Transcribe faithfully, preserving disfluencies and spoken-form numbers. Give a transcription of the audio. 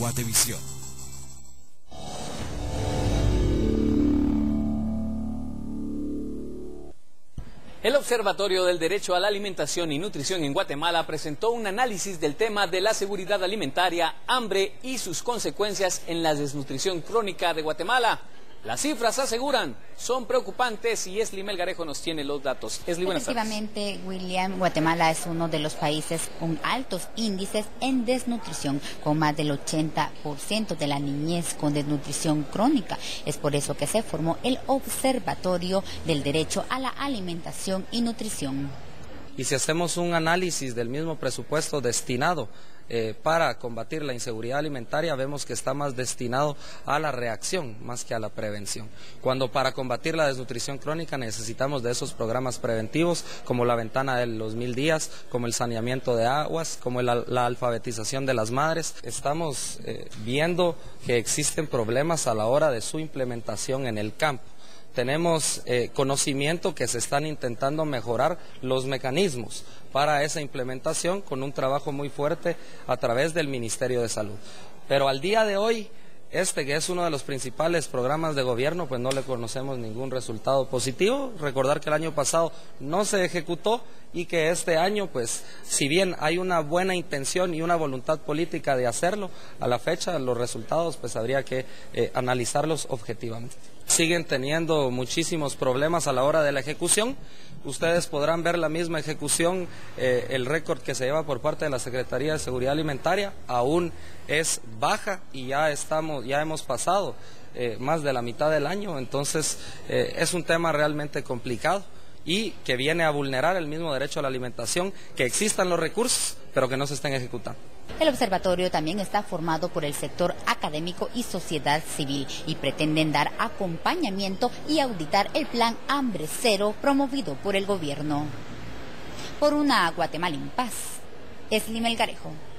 Guatevisión. El Observatorio del Derecho a la Alimentación y Nutrición en Guatemala presentó un análisis del tema de la seguridad alimentaria, hambre y sus consecuencias en la desnutrición crónica de Guatemala. Las cifras aseguran, son preocupantes y Esli Melgarejo nos tiene los datos. Esli, buenas tardes. Efectivamente, William, Guatemala es uno de los países con altos índices en desnutrición, con más del ochenta por ciento de la niñez con desnutrición crónica. Es por eso que se formó el Observatorio del Derecho a la Alimentación y Nutrición. Y si hacemos un análisis del mismo presupuesto destinado eh, para combatir la inseguridad alimentaria, vemos que está más destinado a la reacción más que a la prevención. Cuando para combatir la desnutrición crónica necesitamos de esos programas preventivos como la ventana de los mil días, como el saneamiento de aguas, como el, la alfabetización de las madres. Estamos eh, viendo que existen problemas a la hora de su implementación en el campo. Tenemos eh, conocimiento que se están intentando mejorar los mecanismos para esa implementación con un trabajo muy fuerte a través del Ministerio de Salud. Pero al día de hoy, este que es uno de los principales programas de gobierno, pues no le conocemos ningún resultado positivo. Recordar que el año pasado no se ejecutó y que este año, pues, si bien hay una buena intención y una voluntad política de hacerlo, a la fecha los resultados, pues habría que eh, analizarlos objetivamente. Siguen teniendo muchísimos problemas a la hora de la ejecución. Ustedes podrán ver la misma ejecución, eh, el récord que se lleva por parte de la Secretaría de Seguridad Alimentaria aún es baja y ya estamos, ya hemos pasado eh, más de la mitad del año, entonces eh, es un tema realmente complicado y que viene a vulnerar el mismo derecho a la alimentación, que existan los recursos, pero que no se estén ejecutando. El observatorio también está formado por el sector académico y sociedad civil y pretenden dar acompañamiento y auditar el plan Hambre Cero promovido por el gobierno. Por una Guatemala en paz, Esli Melgarejo.